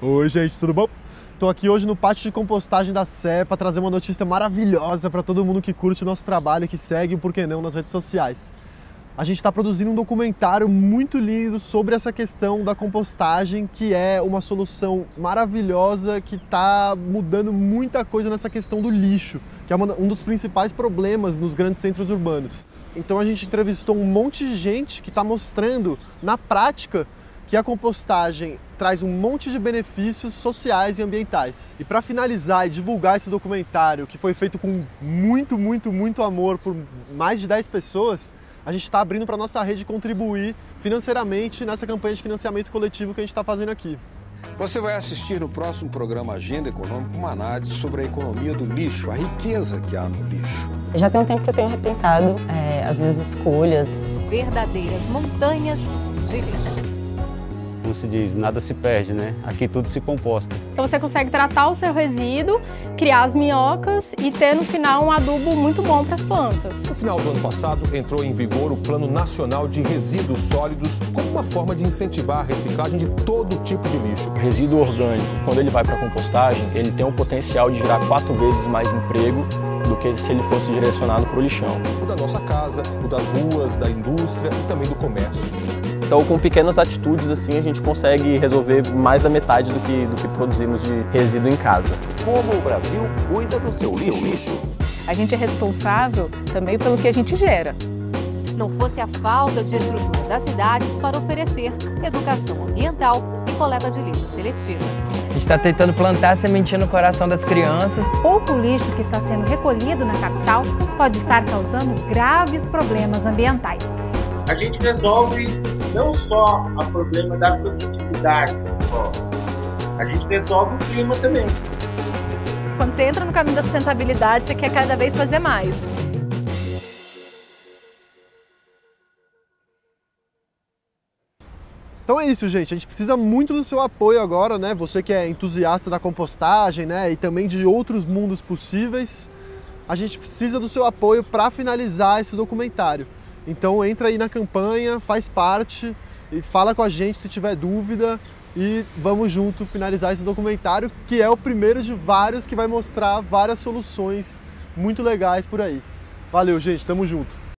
Oi gente, tudo bom? Estou aqui hoje no pátio de compostagem da Sé para trazer uma notícia maravilhosa para todo mundo que curte o nosso trabalho e que segue, por que não, nas redes sociais. A gente está produzindo um documentário muito lindo sobre essa questão da compostagem, que é uma solução maravilhosa que está mudando muita coisa nessa questão do lixo, que é um dos principais problemas nos grandes centros urbanos. Então a gente entrevistou um monte de gente que está mostrando na prática que a compostagem traz um monte de benefícios sociais e ambientais. E para finalizar e divulgar esse documentário, que foi feito com muito amor por mais de 10 pessoas, a gente está abrindo para a nossa rede contribuir financeiramente nessa campanha de financiamento coletivo que a gente está fazendo aqui. Você vai assistir no próximo programa Agenda Econômica uma análise sobre a economia do lixo, a riqueza que há no lixo. Já tem um tempo que eu tenho repensado as minhas escolhas. Verdadeiras montanhas de lixo. Como se diz, nada se perde, né? Aqui tudo se composta. Então você consegue tratar o seu resíduo, criar as minhocas e ter no final um adubo muito bom para as plantas. No final do ano passado, entrou em vigor o Plano Nacional de Resíduos Sólidos como uma forma de incentivar a reciclagem de todo tipo de lixo. O resíduo orgânico, quando ele vai para a compostagem, ele tem o potencial de gerar 4 vezes mais emprego do que se ele fosse direcionado para o lixão. O da nossa casa, o das ruas, da indústria e também do comércio. Então, com pequenas atitudes assim, a gente consegue resolver mais da metade do que produzimos de resíduo em casa. Como o Brasil cuida do seu lixo? A gente é responsável também pelo que a gente gera. Não fosse a falta de estrutura das cidades para oferecer educação ambiental e coleta de lixo seletiva. A gente está tentando plantar a sementinha no coração das crianças. Pouco lixo que está sendo recolhido na capital pode estar causando graves problemas ambientais. A gente resolve não só o problema da produtividade, a gente resolve o clima também. Quando você entra no caminho da sustentabilidade, você quer cada vez fazer mais. Então é isso, gente. A gente precisa muito do seu apoio agora, né? Você que é entusiasta da compostagem, né? E também de outros mundos possíveis. A gente precisa do seu apoio para finalizar esse documentário. Então entra aí na campanha, faz parte e fala com a gente se tiver dúvida e vamos junto finalizar esse documentário, que é o primeiro de vários que vai mostrar várias soluções muito legais por aí. Valeu, gente, tamo junto!